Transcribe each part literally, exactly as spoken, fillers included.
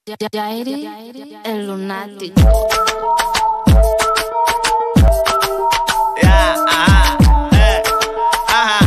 Yairi, el lunático. Yeah, ajá, eh, ajá.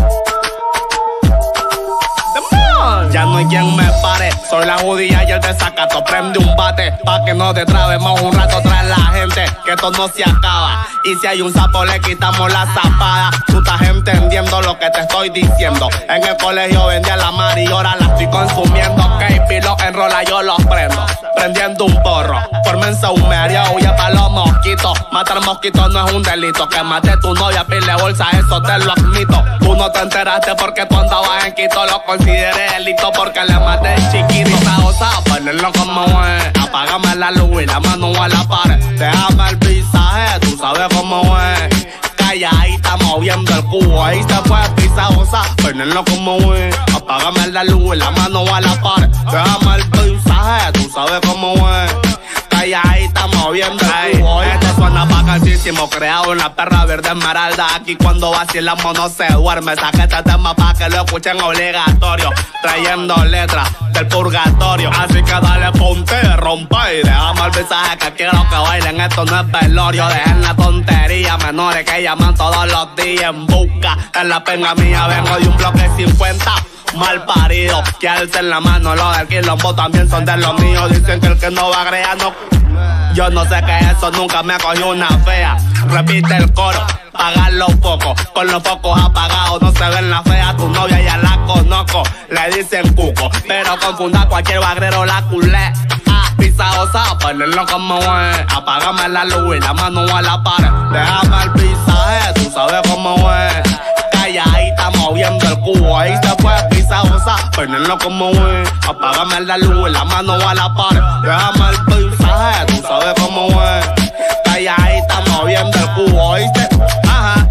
Demon. Ya no hay quien me pare, soy la judía y el desacato. Prende un bate, pa' que no te trabemos un rato tras la gente, que esto no se acaba. Y si hay un sapo le quitamos la zapada. Tú estás entendiendo lo que te estoy diciendo. En el colegio vendía la mar y ahora la estoy consumiendo. K P los enrola, yo los prendo. Prendiendo un porro, fórmense un medio, huye pa' los mosquitos. Matar mosquitos no es un delito. Que mate tu novia, pile bolsa, eso te lo admito. Tú no te enteraste porque tú andabas en Quito. Lo consideré delito porque le maté el chiquito. O sea, ponerlo como es. Apágame la luz y la mano a la pared. Déjame el pisaje, tú sabes cómo es. Calladita moviendo el cubo, ahí se fue pisa, o sea, ponerlo como es. Apágame la luz y la mano a la pared. Déjame el pisaje, tú sabes cómo es. Calladita moviendo el cubo. Esto suena bacanísimo, creado en la perra verde esmeralda. Aquí cuando vacilamos no se duerme. Saqué este tema pa' que lo escuchen obligatorio. Trayendo letras del purgatorio. Así que dale, ponte, rompe y déjame el mensaje que quiero que bailen. Esto no es velorio, dejen la tontería. Menores que llaman todos los días en busca. En la pena mía vengo de un bloque cincuenta. Mal parido, que alcen la mano. Los del quilombo también son de los míos. Dicen que el que no va agregando. Yo no sé qué es eso, nunca me cogió una fea. Repite el coro, pagarlo poco. Con los focos apagados no se ven la fea. Tu novia ya la conozco, le dicen cuco. Pero confunda cualquier bagrero la culé. Ah, pisa osada, ponerlo como es. Apágame la luz y la mano a la pared. Déjame el pisaje, tú sabes cómo es. Calladita moviendo el cubo, ahí se fue pisa osada, ponerlo como es. Apágame la luz y la mano a la pared. Déjame el pisaje, tú sabes cómo es. Calladita moviendo el cubo, ¿oíste? Ajá.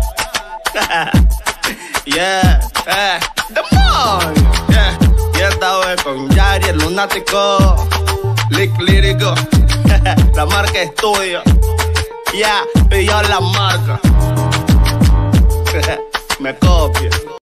Yeah, eh, Demon. Yeah, y esta vez con Yairi, el lunático. Lick lírico. La marca estudio. Yeah, pilló la marca. Me copia.